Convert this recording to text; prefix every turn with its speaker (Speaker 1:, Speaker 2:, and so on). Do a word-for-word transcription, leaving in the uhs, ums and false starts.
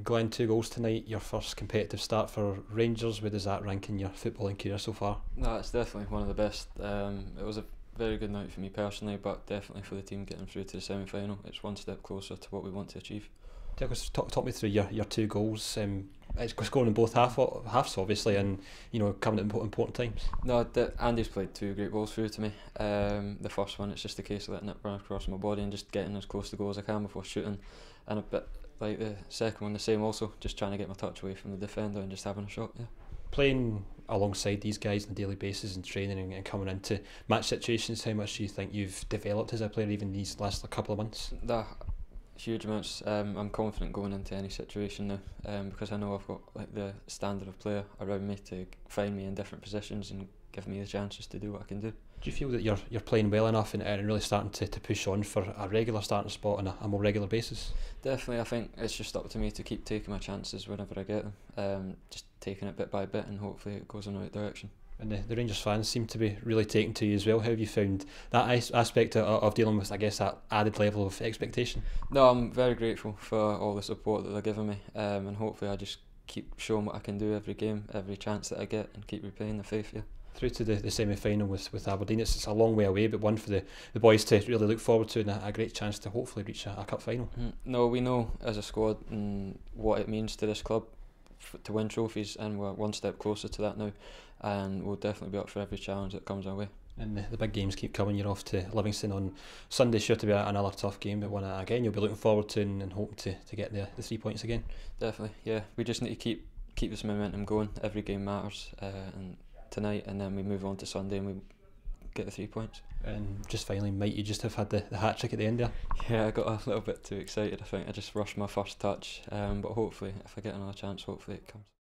Speaker 1: Glenn, two goals tonight, your first competitive start for Rangers. Where does that rank in your footballing career so far?
Speaker 2: No, it's definitely one of the best. Um, it was a very good night for me personally, but definitely for the team getting through to the semi-final. It's one step closer to what we want to achieve.
Speaker 1: Talk, us, talk, talk me through your, your two goals. Um, it's scoring in both half, halves, obviously, and you know coming at important, important times.
Speaker 2: No, the, Andy's played two great balls through to me. Um, the first one, it's just a case of letting it run across my body and just getting as close to goal as I can before shooting. And a bit like the second one, the same also, just trying to get my touch away from the defender and just having a shot. Yeah.
Speaker 1: Playing alongside these guys on a daily basis and training and, and coming into match situations, how much do you think you've developed as a player even these last couple of months?
Speaker 2: That, huge amounts. Um, I'm confident going into any situation now um, because I know I've got like the standard of player around me to find me in different positions and give me the chances to do what I can do.
Speaker 1: Do you feel that you're you're playing well enough and, and really starting to, to push on for a regular starting spot on a, a more regular basis?
Speaker 2: Definitely, I think it's just up to me to keep taking my chances whenever I get them. Um, just taking it bit by bit and hopefully it goes in the right direction.
Speaker 1: And the, the Rangers fans seem to be really taking to you as well. How have you found that aspect of, of dealing with, I guess, that added level of expectation?
Speaker 2: No, I'm very grateful for all the support that they're giving me, um, and hopefully I just keep showing what I can do every game, every chance that I get, and keep repaying the faith. Yeah.
Speaker 1: Through to the, the semi-final with, with Aberdeen, it's, it's a long way away, but one for the, the boys to really look forward to and a, a great chance to hopefully reach a, a cup final.
Speaker 2: Mm, no, we know as a squad and what it means to this club f to win trophies, and we're one step closer to that now, and we'll definitely be up for every challenge that comes our way.
Speaker 1: And the, the big games keep coming. You're off to Livingston on Sunday, sure to be a, another tough game, but one again you'll be looking forward to and, and hoping to, to get the, the three points again.
Speaker 2: Definitely, yeah. We just need to keep keep this momentum going. Every game matters, uh, and tonight, and then we move on to Sunday and we get the three points.
Speaker 1: And just finally, might you just have had the, the hat trick at the end there?
Speaker 2: Yeah, I got a little bit too excited. I think I just rushed my first touch, um, but hopefully, if I get another chance, hopefully it comes.